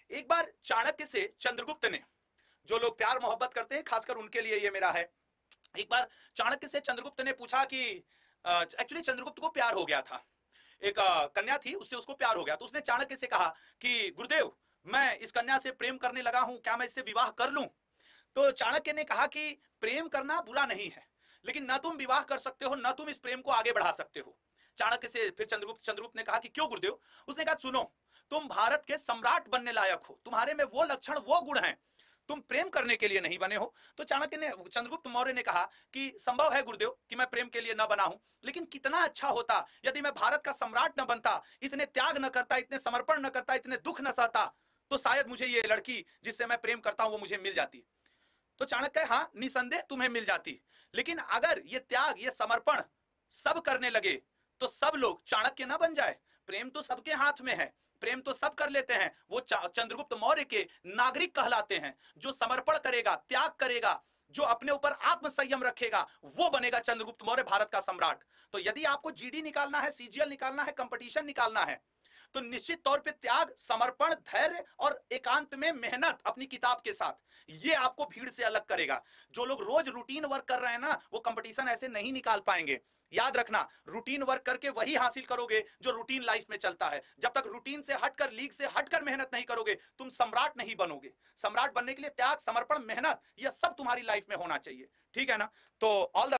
एक बार चाणक्य से चंद्रगुप्त ने, जो लोग प्यार मोहब्बत करते हैं खासकर उनके लिए ये मेरा है, एक बार चाणक्य से चंद्रगुप्त ने पूछा कि एक्चुअली चंद्रगुप्त को प्यार हो गया था, एक कन्या थी, उससे उसको प्यार हो गया। तो उसने चाणक्य से कहा कि गुरुदेव, मैं इस कन्या से प्रेम करने लगा हूं, क्या मैं इससे विवाह कर लूं? तो चाणक्य ने कहा कि प्रेम करना बुरा नहीं है, लेकिन न तुम विवाह कर सकते हो, न तुम इस प्रेम को आगे बढ़ा सकते हो। चाणक्य से फिर चंद्रगुप्त ने कहा कि क्यों गुरुदेव? उसने कहा सुनो, तुम भारत के सम्राट बनने लायक हो, तुम्हारे में वो लक्षण वो गुण हैं, तुम प्रेम करने के लिए नहीं बने हो। तो चाणक्य ने, चंद्रगुप्त मौर्य ने कहा कि संभव है गुरुदेव कि मैं प्रेम के लिए न बना हूं, लेकिन कितना अच्छा होता यदि मैं भारत का सम्राट न बनता, इतने त्याग न करता, इतने समर्पण न करता, इतने दुख न सहता, तो शायद मुझे ये लड़की जिससे मैं प्रेम करता हूं वो मुझे मिल जाती। तो चाणक्य, हाँ निसंदेह तुम्हें मिल जाती, लेकिन अगर ये त्याग ये समर्पण सब करने लगे तो सब लोग चाणक्य ना बन जाए। प्रेम तो सबके हाथ में है, प्रेम तो सब कर लेते हैं, वो चंद्रगुप्त मौर्य के नागरिक कहलाते हैं। जो समर्पण करेगा, त्याग करेगा, जो अपने ऊपर आत्म संयम रखेगा, वो बनेगा चंद्रगुप्त मौर्य भारत का सम्राट। तो यदि आपको जीडी निकालना है, सीजीएल निकालना है, कंपटीशन निकालना है, तो निश्चित तौर पे त्याग, समर्पण, धैर्य और एकांत में मेहनत अपनी किताब के साथ, ये आपको भीड़ से अलग करेगा। जो लोग रोज रूटीन वर्क कर रहे हैं ना, वो कंपटीशन ऐसे नहीं निकाल पाएंगे। याद रखना, रूटीन वर्क करके वही हासिल करोगे जो रूटीन लाइफ में चलता है। जब तक रूटीन से हटकर, लीग से हटकर मेहनत नहीं करोगे, तुम सम्राट नहीं बनोगे। सम्राट बनने के लिए त्याग, समर्पण, मेहनत, यह सब तुम्हारी लाइफ में होना चाहिए। ठीक है ना? तो ऑल द